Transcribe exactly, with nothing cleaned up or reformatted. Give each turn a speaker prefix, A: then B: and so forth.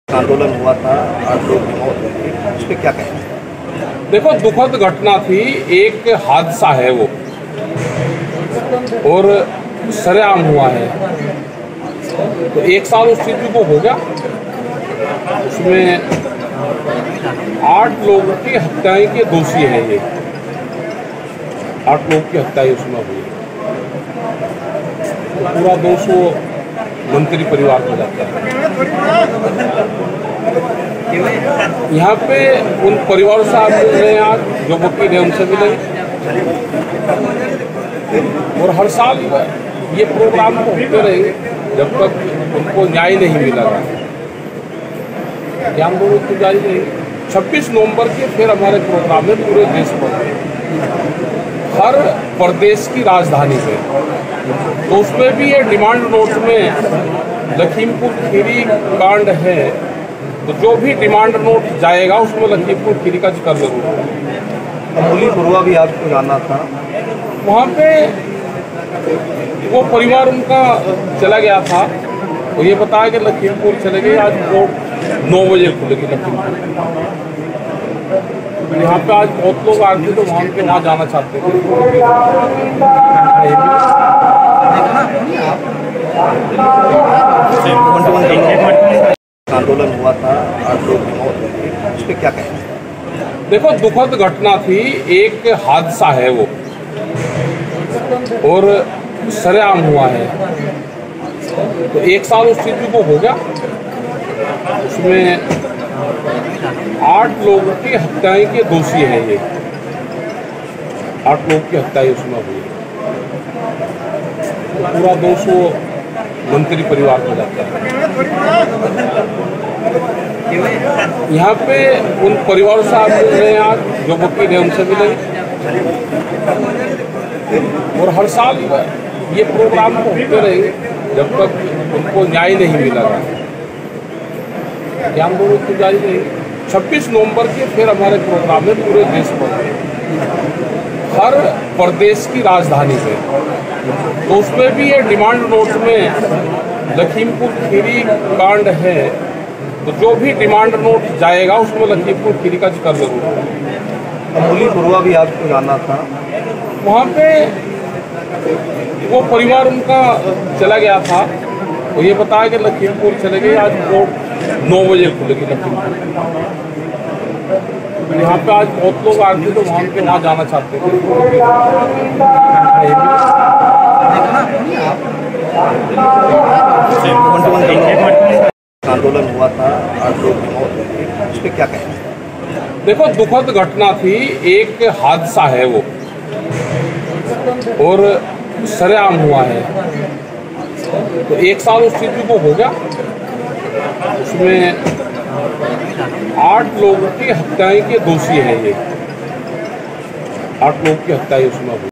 A: आंदोलन हुआ था, आठ लोगों की मौत हुई थी, उस पर क्या कहें?
B: देखो, दुखद घटना थी, एक हादसा है वो, और सरेआम हुआ है। तो एक साल उस चीज को हो गया, उसमें आठ लोगों की हत्याएं के दोषी हैं ये, आठ लोगों की हत्याएं उसमें हुई। तो पूरा दोष वो मंत्री परिवार को जाता है। यहाँ पे उन परिवारों से आप मिल रहे हैं, आज जो वकील है उनसे मिलेंगे, और हर साल ये प्रोग्राम तो होते रहेंगे जब तक उनको न्याय नहीं मिलेगा। क्या हम लोग तो जारी रहेंगे। छब्बीस नवंबर के फिर हमारे प्रोग्राम में पूरे देश पर, हर प्रदेश की राजधानी पे, तो उसमें भी ये डिमांड नोट में लखीमपुर खीरी कांड है, तो जो भी डिमांड नोट जाएगा उसमें लखीमपुर खीरी का जिक्र जरूर होगा।
A: अमूली बुरवा भी आपको जाना था,
B: वहाँ पे वो परिवार उनका चला गया था, वो ये बताया कि लखीमपुर चले गए, आज कोर्ट नौ बजे खुलेगी लखीमपुर। यहाँ पे आज बहुत लोग आए थे, तो वहाँ के वहाँ जाना चाहते थे।
A: आंदोलन हुआ था, आठ लोगों की मौत हुई थी, उस पर क्या कहें?
B: देखो, दुखद घटना थी, एक हादसा है वो, और सरेआम हुआ है। तो एक साल उस चीज को हो गया, उसमें आठ लोगों की हत्याएं के दोषी हैं ये, आठ लोगों की हत्याएं उसमें हुई। तो पूरा दोष वो मंत्री परिवार को जाता है। यहाँ पे उन परिवारों से आप मिल रहे हैं, आज जो वकील है उनसे मिलेंगे, और हर साल ये प्रोग्राम तो होते रहेंगे जब तक उनको न्याय नहीं मिलेगा। क्या हम लोग तो जारी रहेंगे। छब्बीस नवंबर के फिर हमारे प्रोग्राम में पूरे देश पर, हर प्रदेश की राजधानी पे, तो उसमें भी ये डिमांड नोट में लखीमपुर खीरी कांड है, तो जो भी डिमांड नोट जाएगा उसमें लखीमपुर खीरी का जिक्र जरूर होगा।
A: अमूली बुरवा भी आपको जाना था,
B: वहाँ पे वो परिवार उनका चला गया था, वो ये बताया कि लखीमपुर चले गए, आज कोर्ट नौ बजे खुलेगी लखीमपुर। यहाँ पे आज बहुत लोग आए थे, तो वहाँ के वहाँ जाना चाहते थे।
A: आंदोलन हुआ था, आठ लोगों की मौत हुई थी, उस पर क्या कहें?
B: देखो, दुखद घटना थी, एक हादसा है वो, और सरेआम हुआ है। तो एक साल उस चीज को हो गया, उसमें आठ लोगों की हत्याएं के दोषी हैं ये, आठ लोगों की हत्याएं उसमें हुई।